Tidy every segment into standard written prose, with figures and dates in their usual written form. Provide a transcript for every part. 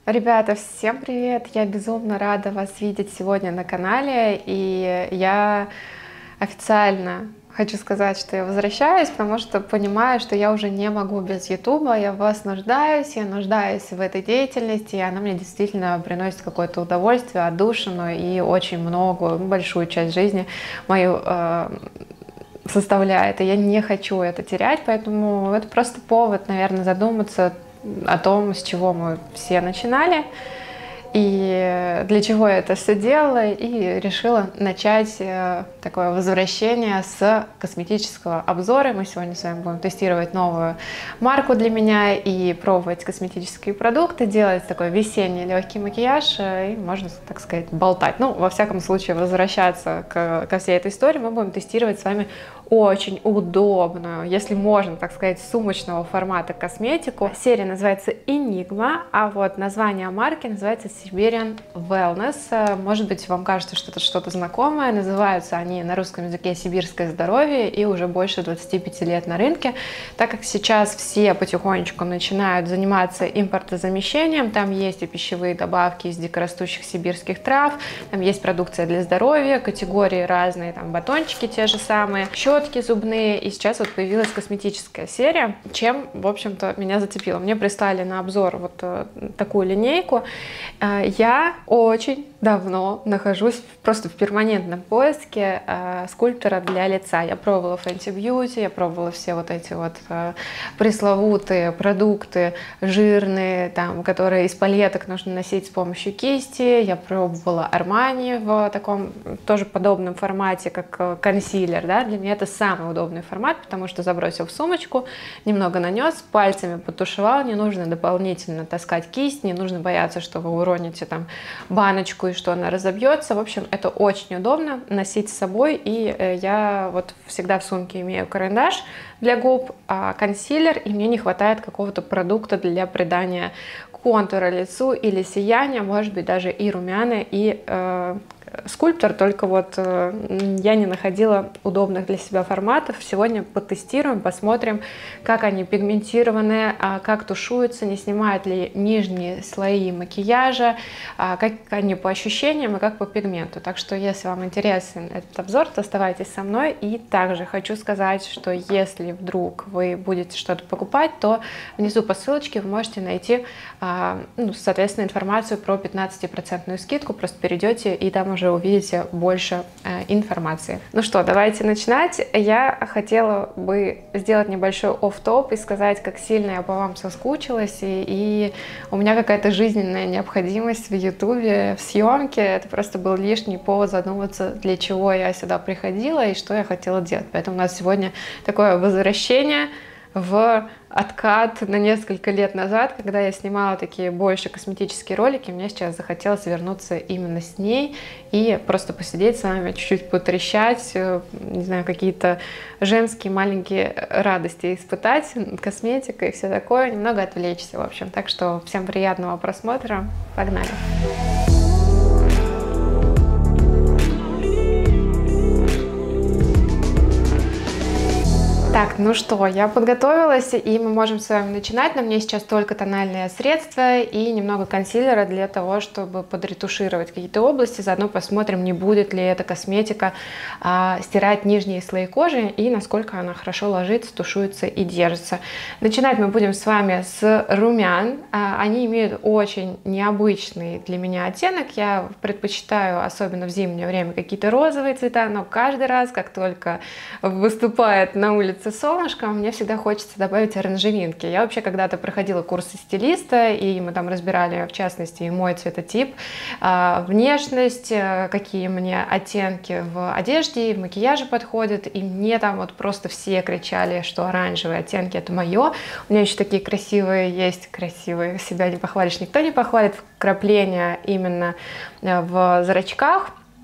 Ребята, всем привет! Я безумно рада вас видеть сегодня на канале, и я официально хочу сказать, что я возвращаюсь, потому что понимаю, что я уже не могу без Ютуба, я в вас нуждаюсь, я нуждаюсь в этой деятельности, и она мне действительно приносит какое-то удовольствие, отдушину и очень многую, большую часть жизни мою составляет, и я не хочу это терять, поэтому это просто повод, наверное, задуматься о том, с чего мы все начинали и для чего я это все делала, и решила начать такое возвращение с косметического обзора. Мы сегодня с вами будем тестировать новую марку для меня и пробовать косметические продукты, делать такой весенний легкий макияж и, можно так сказать, болтать. Ну, во всяком случае, возвращаться ко всей этой истории мы будем тестировать с вами очень удобную, если можно так сказать, сумочного формата косметику. Серия называется Enigma, а вот название марки называется Siberian Wellness. Может быть, вам кажется, что это что-то знакомое. Называются они на русском языке «Сибирское здоровье» и уже больше 25 лет на рынке. Так как сейчас все потихонечку начинают заниматься импортозамещением, там есть и пищевые добавки из дикорастущих сибирских трав, там есть продукция для здоровья, категории разные, там батончики те же самые, щетки зубные, и сейчас вот появилась косметическая серия, чем, в общем-то, меня зацепило. Мне прислали на обзор вот такую линейку. Я очень давно нахожусь просто в перманентном поиске скульптора для лица. Я пробовала Fenty Beauty, я пробовала все вот эти вот пресловутые продукты жирные, там, которые из палеток нужно носить с помощью кисти. Я пробовала Armani в таком тоже подобном формате, как консилер. Да? Для меня это самый удобный формат, потому что забросил в сумочку, немного нанес, пальцами потушевал, не нужно дополнительно таскать кисть, не нужно бояться, что вы уроните там баночку и что она разобьется. В общем, это очень удобно носить с собой, и я вот всегда в сумке имею карандаш для губ, консилер, и мне не хватает какого-то продукта для придания контура лицу или сияния, может быть, даже и румяна, и скульптор, только вот я не находила удобных для себя форматов. Сегодня потестируем, посмотрим, как они пигментированы, как тушуются, не снимают ли нижние слои макияжа, как они по ощущениям и как по пигменту. Так что, если вам интересен этот обзор, то оставайтесь со мной. И также хочу сказать, что если вдруг вы будете что-то покупать, то внизу по ссылочке вы можете найти, соответственно, информацию про 15% скидку. Просто перейдете и там уже увидите больше информации. Ну что, давайте начинать. Я хотела бы сделать небольшой офф-топ и сказать, как сильно я по вам соскучилась, и у меня какая-то жизненная необходимость в Ютубе, в съемке. Это просто был лишний повод задуматься, для чего я сюда приходила и что я хотела делать. Поэтому у нас сегодня такое возвращение в откат на несколько лет назад, когда я снимала такие больше косметические ролики. Мне сейчас захотелось вернуться именно с ней и просто посидеть с вами, чуть-чуть потрещать, не знаю, какие-то женские маленькие радости испытать, косметика и все такое, немного отвлечься, в общем. Так что всем приятного просмотра, погнали! Так, ну что, я подготовилась, и мы можем с вами начинать. На мне сейчас только тональные средства и немного консилера для того, чтобы подретушировать какие-то области. Заодно посмотрим, не будет ли эта косметика стирать нижние слои кожи и насколько она хорошо ложится, тушуется и держится. Начинать мы будем с вами с румян. Они имеют очень необычный для меня оттенок. Я предпочитаю, особенно в зимнее время, какие-то розовые цвета, но каждый раз, как только выступает на улице солнышко, мне всегда хочется добавить оранжевинки. Я вообще когда-то проходила курсы стилиста, и мы там разбирали, в частности, и мой цветотип, внешность, какие мне оттенки в одежде и в макияже подходят, и мне там вот просто все кричали, что оранжевые оттенки — это мое. У меня еще такие красивые есть, красивые, себя не похвалишь, никто не похвалит, вкрапления именно в зрачках.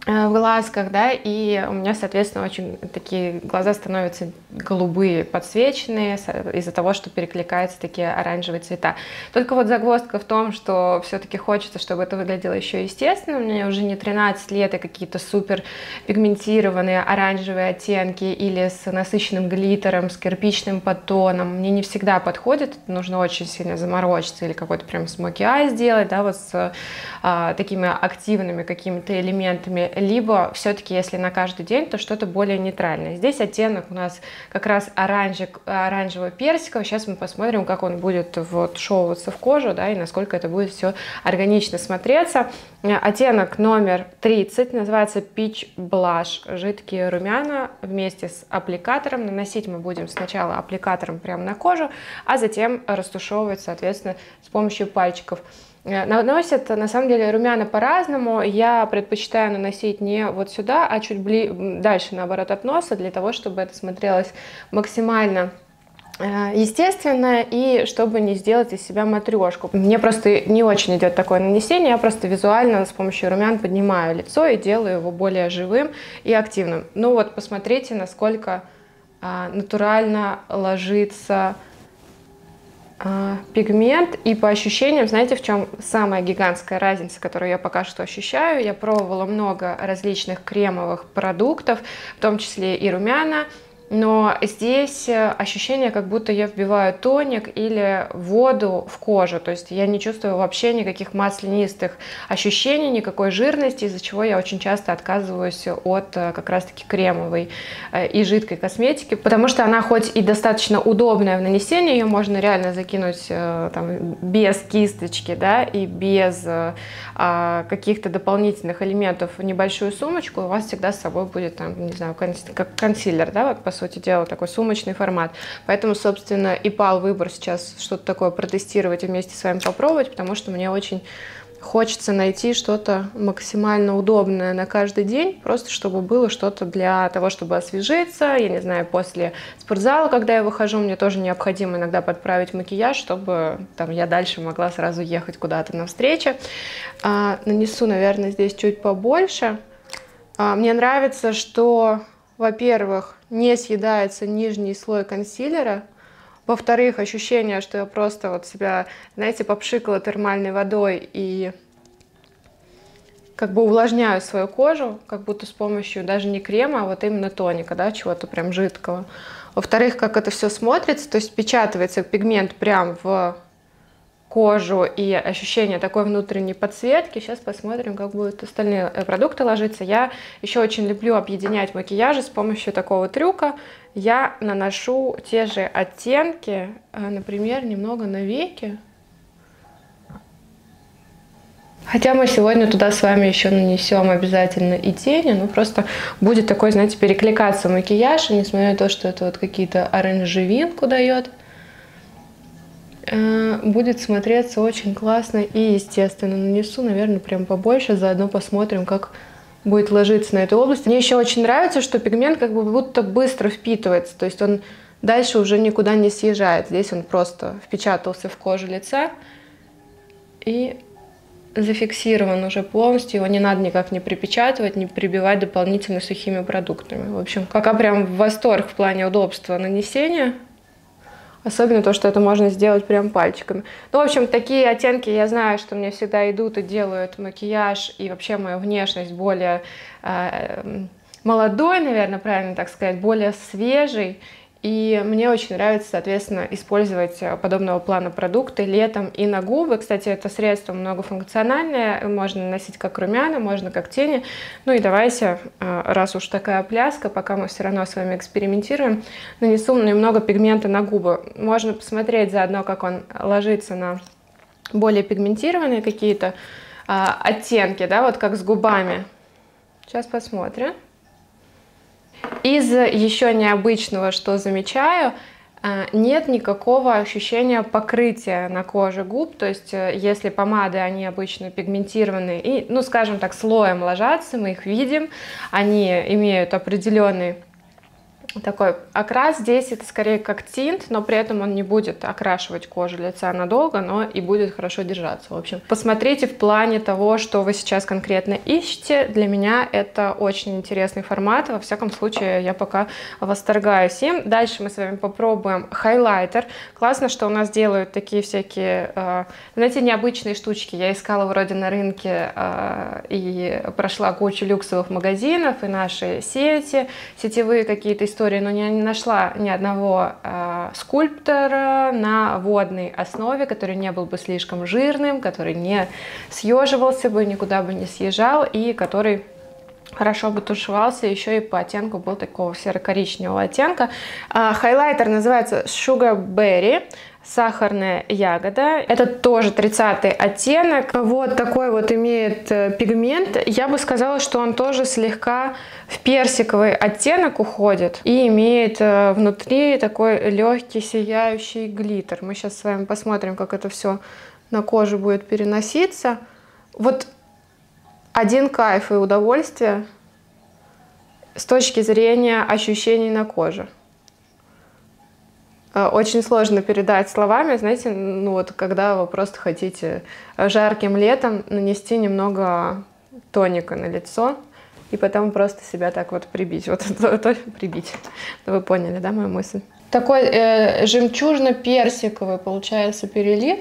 в глазках, да, и у меня, соответственно, очень такие глаза становятся голубые, подсвеченные из-за того, что перекликаются такие оранжевые цвета. Только вот загвоздка в том, что все-таки хочется, чтобы это выглядело еще естественно. У меня уже не 13 лет, и какие-то супер пигментированные оранжевые оттенки или с насыщенным глиттером, с кирпичным подтоном. Мне не всегда подходит, нужно очень сильно заморочиться или какой-то прям смоки-ай сделать, да, вот с такими активными какими-то элементами, либо все-таки, если на каждый день, то что-то более нейтральное. Здесь оттенок у нас как раз оранжево-персиковый. Сейчас мы посмотрим, как он будет вот вшевываться в кожу, да, и насколько это будет все органично смотреться. Оттенок номер 30, называется Peach Blush. Жидкие румяна вместе с аппликатором. Наносить мы будем сначала аппликатором прямо на кожу, а затем растушевывать, соответственно, с помощью пальчиков. Наносят, на самом деле, румяна по-разному. Я предпочитаю наносить не вот сюда, а чуть дальше, наоборот, от носа, для того, чтобы это смотрелось максимально естественно и чтобы не сделать из себя матрешку. Мне просто не очень идет такое нанесение, я просто визуально с помощью румян поднимаю лицо и делаю его более живым и активным. Ну вот, посмотрите, насколько натурально ложится пигмент, и по ощущениям, знаете, в чем самая гигантская разница, которую я пока что ощущаю? Я пробовала много различных кремовых продуктов, в том числе и румяна, но здесь ощущение, как будто я вбиваю тоник или воду в кожу, то есть я не чувствую вообще никаких маслянистых ощущений, никакой жирности, из-за чего я очень часто отказываюсь от как раз-таки кремовой и жидкой косметики, потому что она хоть и достаточно удобная в нанесении, ее можно реально закинуть там, без кисточки, да, и без каких-то дополнительных элементов в небольшую сумочку, у вас всегда с собой будет, там, не знаю, как консилер, да, вот, по сути дела, такой сумочный формат. Поэтому, собственно, и пал выбор сейчас что-то такое протестировать и вместе с вами попробовать, потому что мне очень хочется найти что-то максимально удобное на каждый день, просто чтобы было что-то для того, чтобы освежиться. Я не знаю, после спортзала, когда я выхожу, мне тоже необходимо иногда подправить макияж, чтобы там, я дальше могла сразу ехать куда-то на встречу. Нанесу, наверное, здесь чуть побольше. Мне нравится, что, во-первых, не съедается нижний слой консилера. Во-вторых, ощущение, что я просто вот себя, знаете, попшикала термальной водой и как бы увлажняю свою кожу, как будто с помощью даже не крема, а вот именно тоника, да, чего-то прям жидкого. Во-вторых, как это все смотрится, то есть впечатывается пигмент прям в кожу и ощущение такой внутренней подсветки. Сейчас посмотрим, как будут остальные продукты ложиться. Я еще очень люблю объединять макияжи с помощью такого трюка. Я наношу те же оттенки, например, немного на веки. Хотя мы сегодня туда с вами еще нанесем обязательно и тени, но просто будет такой, знаете, перекликаться макияж, несмотря на то, что это вот какие-то оранжевинку дает. Будет смотреться очень классно и естественно. Нанесу, наверное, прям побольше, заодно посмотрим, как будет ложиться на эту область. Мне еще очень нравится, что пигмент как будто быстро впитывается, то есть он дальше уже никуда не съезжает. Здесь он просто впечатался в кожу лица и зафиксирован уже полностью. Его не надо никак не припечатывать, не прибивать дополнительно сухими продуктами. В общем, пока прям в восторг в плане удобства нанесения. Особенно то, что это можно сделать прям пальчиками. Ну, в общем, такие оттенки, я знаю, что мне всегда идут и делают макияж и вообще мою внешность более молодой, наверное, правильно так сказать, более свежей. И мне очень нравится, соответственно, использовать подобного плана продукты летом и на губы. Кстати, это средство многофункциональное, можно наносить как румяна, можно как тени. Ну и давайте, раз уж такая пляска, пока мы все равно с вами экспериментируем, нанесу немного пигмента на губы. Можно посмотреть заодно, как он ложится на более пигментированные какие-то оттенки, да, вот как с губами. Сейчас посмотрим. Из еще необычного, что замечаю, нет никакого ощущения покрытия на коже губ, то есть если помады, они обычно пигментированные и, ну скажем так, слоем ложатся, мы их видим, они имеют определенный Такой окрас здесь это скорее как тинт, но при этом он не будет окрашивать кожу лица надолго, но и будет хорошо держаться. В общем, посмотрите в плане того, что вы сейчас конкретно ищете. Для меня это очень интересный формат. Во всяком случае, я пока восторгаюсь им. Дальше мы с вами попробуем хайлайтер. Классно, что у нас делают такие всякие, знаете, необычные штучки. Я искала вроде на рынке и прошла кучу люксовых магазинов и наши сети, сетевые какие-то истории, но не нашла ни одного скульптора на водной основе, который не был бы слишком жирным, который не съеживался бы, никуда бы не съезжал и который хорошо бы тушевался, еще и по оттенку был такого серо-коричневого оттенка. Хайлайтер называется Sugar Berry. Сахарная ягода. Это тоже 30-й оттенок. Вот такой вот имеет пигмент. Я бы сказала, что он тоже слегка в персиковый оттенок уходит и имеет внутри такой легкий сияющий глиттер. Мы сейчас с вами посмотрим, как это все на кожу будет переноситься. Вот один кайф и удовольствие с точки зрения ощущений на коже. Очень сложно передать словами, знаете, ну вот когда вы просто хотите жарким летом нанести немного тоника на лицо и потом просто себя так вот прибить, вот это прибить. Вы поняли, да, мою мысль? Такой жемчужно-персиковый получается перелив.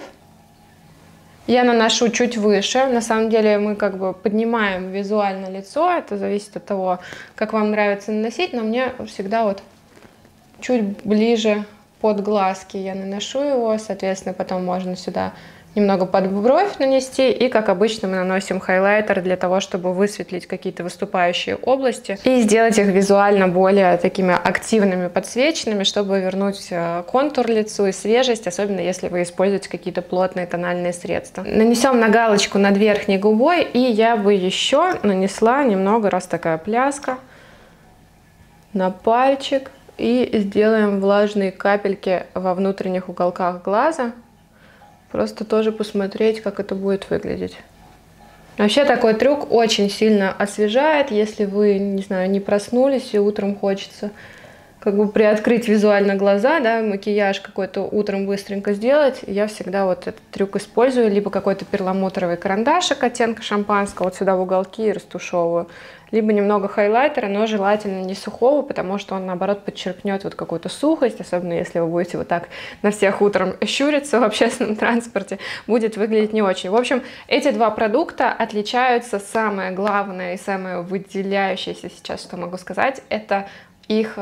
Я наношу чуть выше, на самом деле мы как бы поднимаем визуально лицо, это зависит от того, как вам нравится наносить, но мне всегда вот чуть ближе под глазки я наношу его, соответственно, потом можно сюда немного под бровь нанести, и, как обычно, мы наносим хайлайтер для того, чтобы высветлить какие-то выступающие области и сделать их визуально более такими активными, подсвеченными, чтобы вернуть контур лицу и свежесть, особенно если вы используете какие-то плотные тональные средства. Нанесем на галочку над верхней губой, и я бы еще нанесла немного, раз такая пляска, на пальчик. И сделаем влажные капельки во внутренних уголках глаза. Просто тоже посмотреть, как это будет выглядеть. Вообще такой трюк очень сильно освежает, если вы, не знаю, не проснулись и утром хочется как бы приоткрыть визуально глаза, да, макияж какой-то утром быстренько сделать. Я всегда вот этот трюк использую, либо какой-то перламутровый карандашик оттенка шампанского вот сюда в уголки и растушевываю, либо немного хайлайтера, но желательно не сухого, потому что он, наоборот, подчеркнет вот какую-то сухость, особенно если вы будете вот так на всех утром щуриться в общественном транспорте, будет выглядеть не очень. В общем, эти два продукта отличаются. Самое главное и самое выделяющееся сейчас, что могу сказать, это их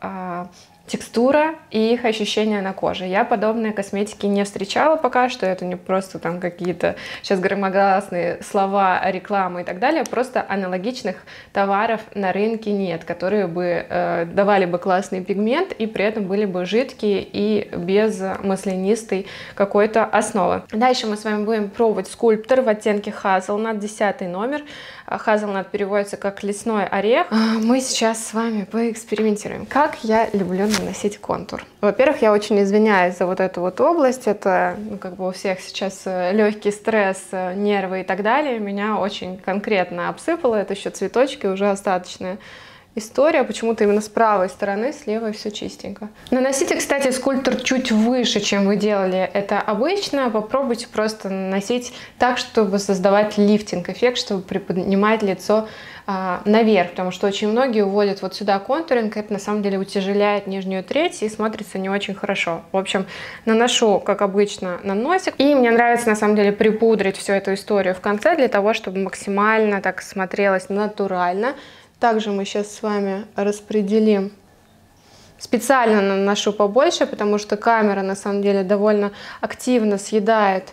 текстура и их ощущения на коже. Я подобные косметики не встречала пока что, это не просто там какие-то сейчас громогласные слова, рекламы и так далее, просто аналогичных товаров на рынке нет, которые бы давали бы классный пигмент и при этом были бы жидкие и без маслянистой какой-то основы. Дальше мы с вами будем пробовать скульптор в оттенке Hazelnut, 10 номер. Hazelnut переводится как лесной орех. Мы сейчас с вами поэкспериментируем. Как я люблю наносить контур. Во-первых, я очень извиняюсь за вот эту вот область. Это, ну, как бы у всех сейчас легкий стресс, нервы и так далее. Меня очень конкретно обсыпало. Это еще цветочки, уже остаточные. История почему-то именно с правой стороны, с левой все чистенько. Наносите, кстати, скульптор чуть выше, чем вы делали это обычно. Попробуйте просто наносить так, чтобы создавать лифтинг-эффект, чтобы приподнимать лицо наверх, потому что очень многие уводят вот сюда контуринг, это на самом деле утяжеляет нижнюю треть и смотрится не очень хорошо. В общем, наношу, как обычно, на носик. И мне нравится, на самом деле, припудрить всю эту историю в конце, для того, чтобы максимально так смотрелось натурально. Также мы сейчас с вами распределим. Специально наношу побольше, потому что камера на самом деле довольно активно съедает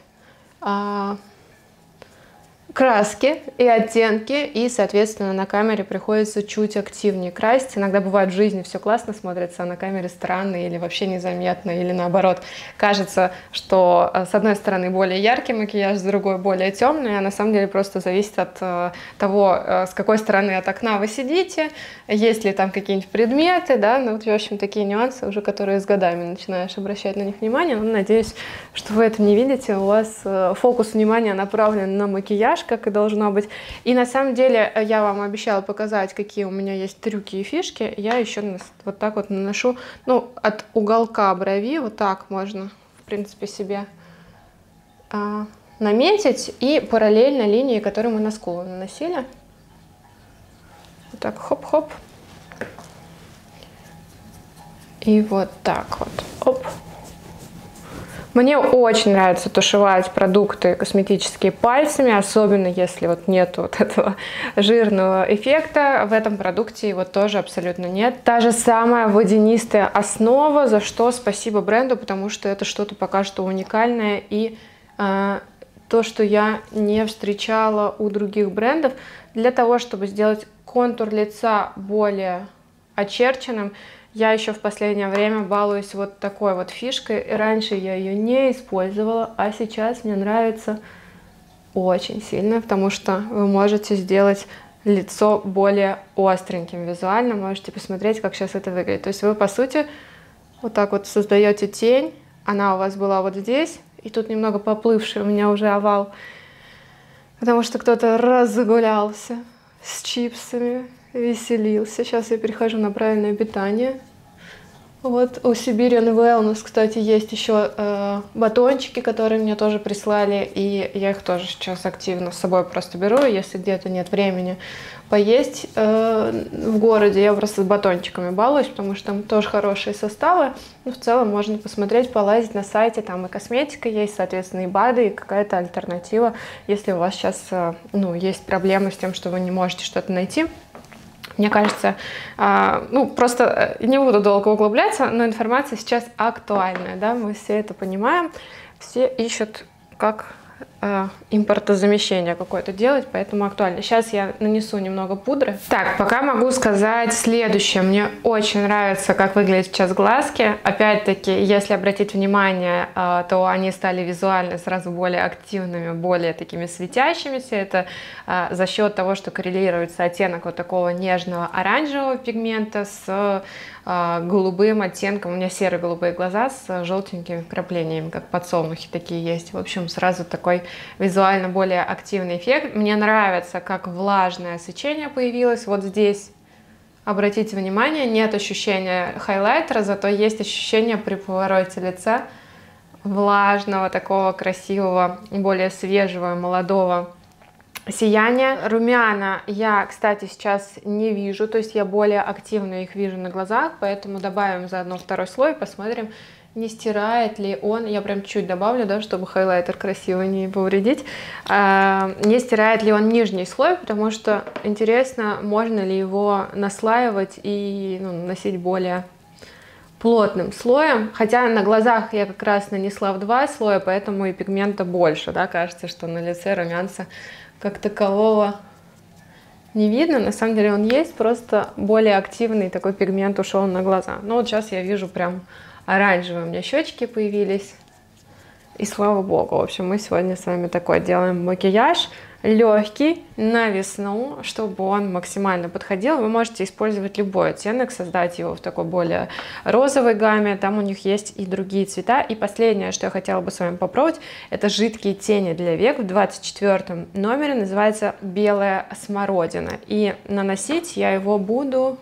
краски и оттенки, и, соответственно, на камере приходится чуть активнее красить. Иногда бывает в жизни все классно смотрится, а на камере странно или вообще незаметно, или наоборот. Кажется, что с одной стороны более яркий макияж, с другой более темный, а на самом деле просто зависит от того, с какой стороны от окна вы сидите, есть ли там какие-нибудь предметы, да, ну вот, в общем, такие нюансы уже, которые с годами начинаешь обращать на них внимание. Но надеюсь, что вы это не видите, у вас фокус внимания направлен на макияж, как и должно быть. И на самом деле я вам обещала показать, какие у меня есть трюки и фишки. Я еще вот так вот наношу, ну, от уголка брови, вот так можно, в принципе, себе наметить. И параллельно линии, которые мы на скулу наносили. Вот так, хоп-хоп. И вот так вот, оп. Мне очень нравится тушевать продукты косметические пальцами, особенно если вот нет вот этого жирного эффекта. В этом продукте его тоже абсолютно нет. Та же самая водянистая основа, за что спасибо бренду, потому что это что-то пока что уникальное и то, что я не встречала у других брендов. Для того, чтобы сделать контур лица более очерченным, я еще в последнее время балуюсь вот такой вот фишкой. И раньше я ее не использовала, а сейчас мне нравится очень сильно, потому что вы можете сделать лицо более остреньким визуально. Можете посмотреть, как сейчас это выглядит. То есть вы, по сути, вот так вот создаете тень. Она у вас была вот здесь, и тут немного поплывший у меня уже овал, потому что кто-то разгулялся с чипсами, веселился. Сейчас я перехожу на правильное питание. Вот у Siberian Wellness, кстати, есть еще батончики, которые мне тоже прислали, и я их тоже сейчас активно с собой просто беру, если где-то нет времени поесть в городе, я просто с батончиками балуюсь, потому что там тоже хорошие составы. Ну, в целом можно посмотреть, полазить на сайте, там и косметика есть, соответственно, и БАДы, и какая-то альтернатива, если у вас сейчас ну, есть проблемы с тем, что вы не можете что-то найти. Мне кажется, ну, просто не буду долго углубляться, но информация сейчас актуальная, да, мы все это понимаем, все ищут, как импортозамещение какое-то делать, поэтому актуально. Сейчас я нанесу немного пудры. Так, пока могу сказать следующее. Мне очень нравится, как выглядят сейчас глазки. Опять-таки, если обратить внимание, то они стали визуально сразу более активными, более такими светящимися. Это за счет того, что коррелируется оттенок вот такого нежного оранжевого пигмента с голубым оттенком. У меня серо-голубые глаза с желтенькими вкраплениями, как подсолнухи такие есть. В общем, сразу такой визуально более активный эффект. Мне нравится, как влажное сечение появилось вот здесь. Обратите внимание, нет ощущения хайлайтера, зато есть ощущение при повороте лица влажного, такого красивого, более свежего, молодого сияние. Румяна я, кстати, сейчас не вижу, то есть я более активно их вижу на глазах, поэтому добавим заодно второй слой, посмотрим, не стирает ли он, я прям чуть добавлю, да, чтобы хайлайтер красиво не повредить, не стирает ли он нижний слой, потому что интересно, можно ли его наслаивать и наносить более плотным слоем, хотя на глазах я как раз нанесла в 2 слоя, поэтому и пигмента больше, да, кажется, что на лице румянца как такового не видно, на самом деле он есть, просто более активный такой пигмент ушел на глаза. Но вот сейчас я вижу прям оранжевые у меня щечки появились, и слава богу. В общем, мы сегодня с вами такой делаем макияж легкий на весну, чтобы он максимально подходил. Вы можете использовать любой оттенок, создать его в такой более розовой гамме. Там у них есть и другие цвета. И последнее, что я хотела бы с вами попробовать, это жидкие тени для век в 24 номере. Называется «Белая смородина». И наносить я его буду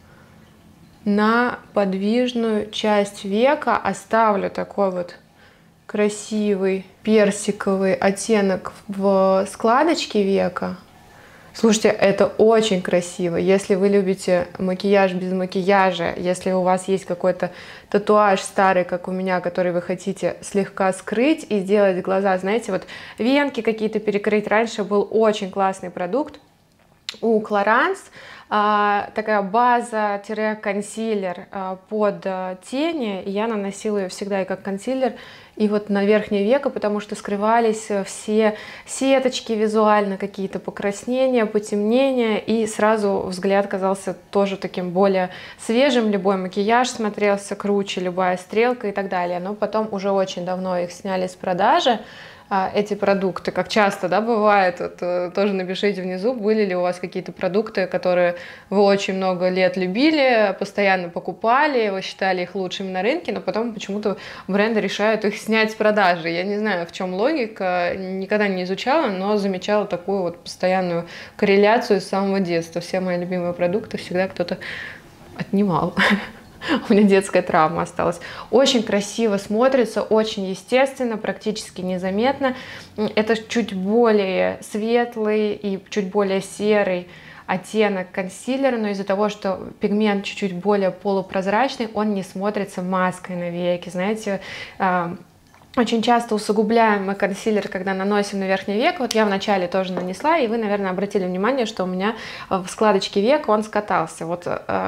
на подвижную часть века. Оставлю такой вот красивый персиковый оттенок в складочке века. Слушайте, это очень красиво. Если вы любите макияж без макияжа, если у вас есть какой-то татуаж старый, как у меня, который вы хотите слегка скрыть и сделать глаза, знаете, вот венки какие-то перекрыть. Раньше был очень классный продукт у Clarins, такая база-консилер под тени. Я наносила ее всегда и как консилер, и вот на верхнее веко, потому что скрывались все сеточки визуально, какие-то покраснения, потемнения, и сразу взгляд казался тоже таким более свежим, любой макияж смотрелся круче, любая стрелка и так далее. Но потом уже очень давно их сняли с продажи, эти продукты? Как часто, да, бывает? Вот, тоже напишите внизу, были ли у вас какие-то продукты, которые вы очень много лет любили, постоянно покупали, вы считали их лучшими на рынке, но потом почему-то бренды решают их снять с продажи. Я не знаю, в чем логика, никогда не изучала, но замечала такую вот постоянную корреляцию с самого детства. Все мои любимые продукты всегда кто-то отнимал. У меня детская травма осталась. Очень красиво смотрится, очень естественно, практически незаметно. Это чуть более светлый и чуть более серый оттенок консилера, но из-за того, что пигмент чуть-чуть более полупрозрачный, он не смотрится маской на веки. Знаете, очень часто усугубляем мы консилер, когда наносим на верхний век. Вот я вначале тоже нанесла, и вы, наверное, обратили внимание, что у меня в складочке век он скатался. Вот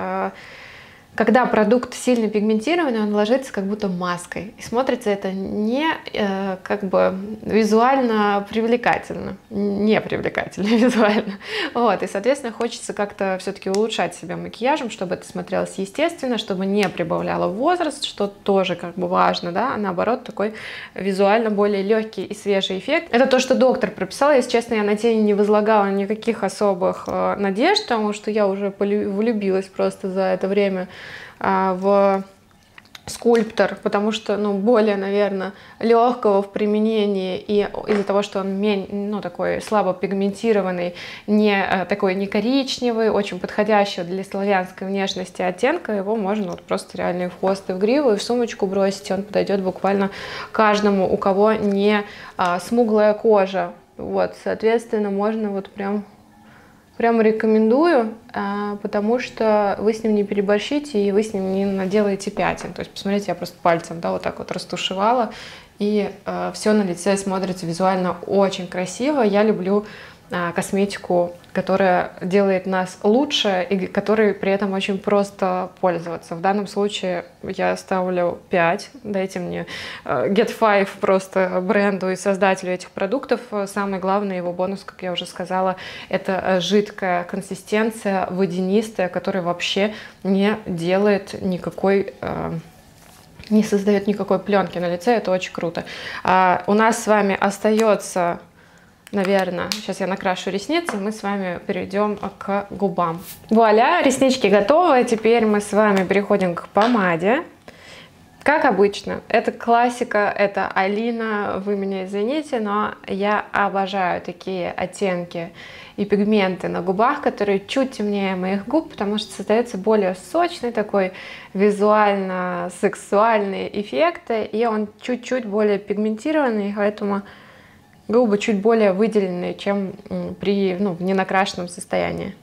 когда продукт сильно пигментированный, он ложится как будто маской. И смотрится это не как бы визуально привлекательно, не привлекательно визуально. Вот. И, соответственно, хочется как-то все-таки улучшать себя макияжем, чтобы это смотрелось естественно, чтобы не прибавляло возраст, что тоже как бы важно, да, а наоборот такой визуально более легкий и свежий эффект. Это то, что доктор прописал. Если честно, я на тени не возлагала никаких особых надежд, потому что я уже влюбилась просто за это время в скульптор, потому что, ну, более, наверное, легкого в применении, и из-за того, что он ну, такой слабо пигментированный, такой не коричневый, очень подходящего для славянской внешности оттенка, его можно вот просто реально и в хвост, и в гриву, и в сумочку бросить, и он подойдет буквально каждому, у кого не смуглая кожа. Вот, соответственно, можно вот прям рекомендую, потому что вы с ним не переборщите, и вы с ним не наделаете пятен. То есть, посмотрите, я просто пальцем, да, вот так вот растушевала, и все на лице смотрится визуально очень красиво. Я люблю косметику, которая делает нас лучше и которой при этом очень просто пользоваться. В данном случае я ставлю 5. Дайте мне Get 5 просто бренду и создателю этих продуктов. Самый главный его бонус, как я уже сказала, это жидкая консистенция, водянистая, которая вообще не делает никакой... не создает никакой пленки на лице. Это очень круто. У нас с вами остается... Наверное, сейчас я накрашу ресницы, мы с вами перейдем к губам. Вуаля, реснички готовы. Теперь мы с вами переходим к помаде. Как обычно, это классика, это Алина, вы меня извините, но я обожаю такие оттенки и пигменты на губах, которые чуть темнее моих губ, потому что создается более сочный такой визуально сексуальный эффект, и он чуть-чуть более пигментированный, поэтому... Губы чуть более выделенные, чем в ненакрашенном состоянии.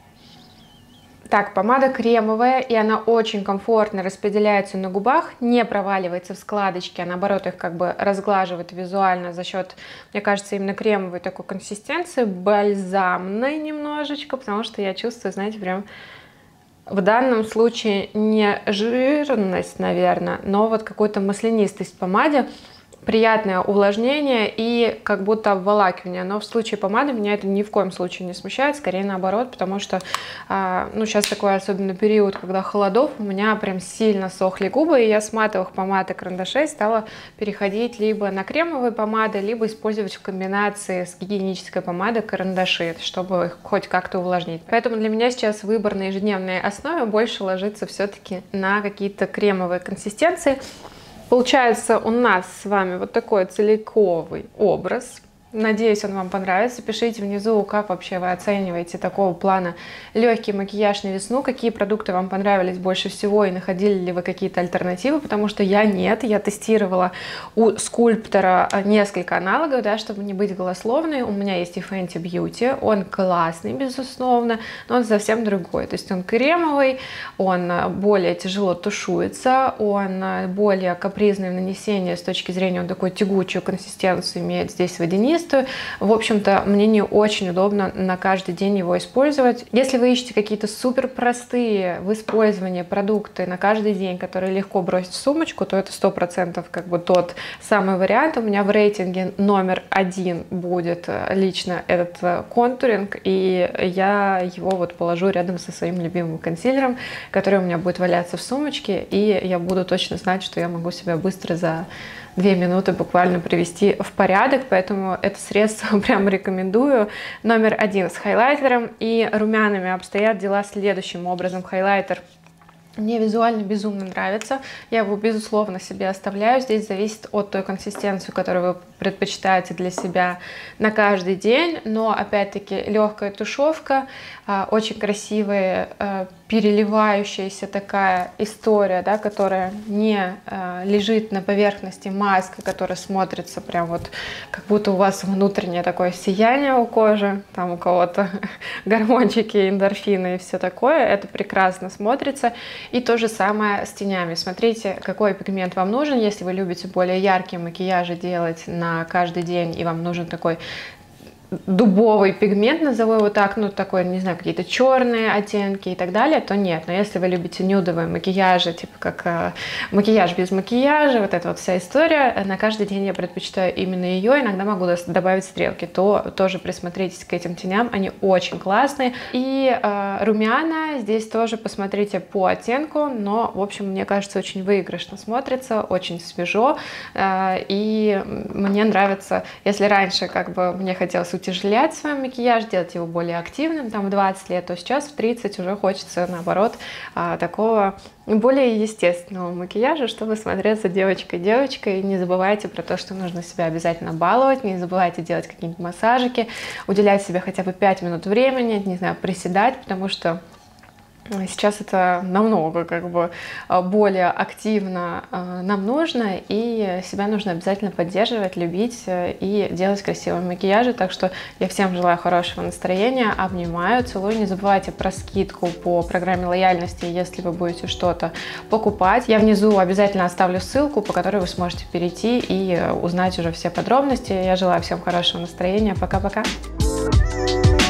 Так, помада кремовая, и она очень комфортно распределяется на губах, не проваливается в складочки, а наоборот их как бы разглаживает визуально за счет, мне кажется, именно кремовой такой консистенции, бальзамной немножечко, потому что я чувствую, знаете, прям в данном случае не жирность, наверное, но вот какую-то маслянистость в помаде. Приятное увлажнение и как будто обволакивание, но в случае помады меня это ни в коем случае не смущает, скорее наоборот, потому что сейчас такой особенный период, когда холодов, у меня прям сильно сохли губы, и я с матовых помад и карандашей стала переходить либо на кремовые помады, либо использовать в комбинации с гигиенической помадой карандаши, чтобы их хоть как-то увлажнить. Поэтому для меня сейчас выбор на ежедневной основе больше ложится все-таки на какие-то кремовые консистенции. Получается у нас с вами вот такой целиковый образ. Надеюсь, он вам понравится. Пишите внизу, как вообще вы оцениваете такого плана легкий макияж на весну, какие продукты вам понравились больше всего и находили ли вы какие-то альтернативы, потому что я нет. Я тестировала у скульптора несколько аналогов, да, чтобы не быть голословной. У меня есть и Fenty Beauty, он классный, безусловно, но он совсем другой. То есть он кремовый, он более тяжело тушуется, он более капризный в нанесении с точки зрения, он такой тягучую консистенцию имеет здесь водянистый. В общем-то, мне не очень удобно на каждый день его использовать. Если вы ищете какие-то супер простые в использовании продукты на каждый день, которые легко бросить в сумочку, то это 100% как бы тот самый вариант. У меня в рейтинге номер 1 будет лично этот контуринг, и я его вот положу рядом со своим любимым консилером, который у меня будет валяться в сумочке, и я буду точно знать, что я могу себя быстро 2 минуты буквально привести в порядок, поэтому это средство прям рекомендую. Номер 1 с хайлайтером и румянами обстоят дела следующим образом. Хайлайтер мне визуально безумно нравится, я его безусловно себе оставляю. Здесь зависит от той консистенции, которую вы предпочитаете для себя на каждый день, но опять-таки легкая тушевка, очень красивая переливающаяся такая история, да, которая не лежит на поверхности маска, которая смотрится прям вот как будто у вас внутреннее такое сияние у кожи, там у кого-то гормончики, эндорфины и все такое, это прекрасно смотрится. И то же самое с тенями. Смотрите, какой пигмент вам нужен, если вы любите более яркие макияжи делать на каждый день, и вам нужен такой дубовый пигмент, назову его так, ну такой, не знаю, какие-то черные оттенки и так далее, то нет. Но если вы любите нюдовые макияжи, типа как макияж без макияжа, вот эта вот вся история, на каждый день я предпочитаю именно ее, иногда могу добавить стрелки, то тоже присмотритесь к этим теням, они очень классные. И румяна здесь тоже посмотрите по оттенку, но, в общем, мне кажется, очень выигрышно смотрится, очень свежо, и мне нравится, если раньше как бы мне хотелось утяжелять свой макияж, делать его более активным, там в 20 лет, то сейчас в 30 уже хочется, наоборот, такого более естественного макияжа, чтобы смотреться девочкой-девочкой. Не забывайте про то, что нужно себя обязательно баловать, не забывайте делать какие-нибудь массажики, уделять себе хотя бы 5 минут времени, не знаю, приседать, потому что сейчас это намного как бы более активно нам нужно, и себя нужно обязательно поддерживать, любить и делать красивые макияжи. Так что я всем желаю хорошего настроения, обнимаю, целую. Не забывайте про скидку по программе лояльности, если вы будете что-то покупать. Я внизу обязательно оставлю ссылку, по которой вы сможете перейти и узнать уже все подробности. Я желаю всем хорошего настроения. Пока-пока!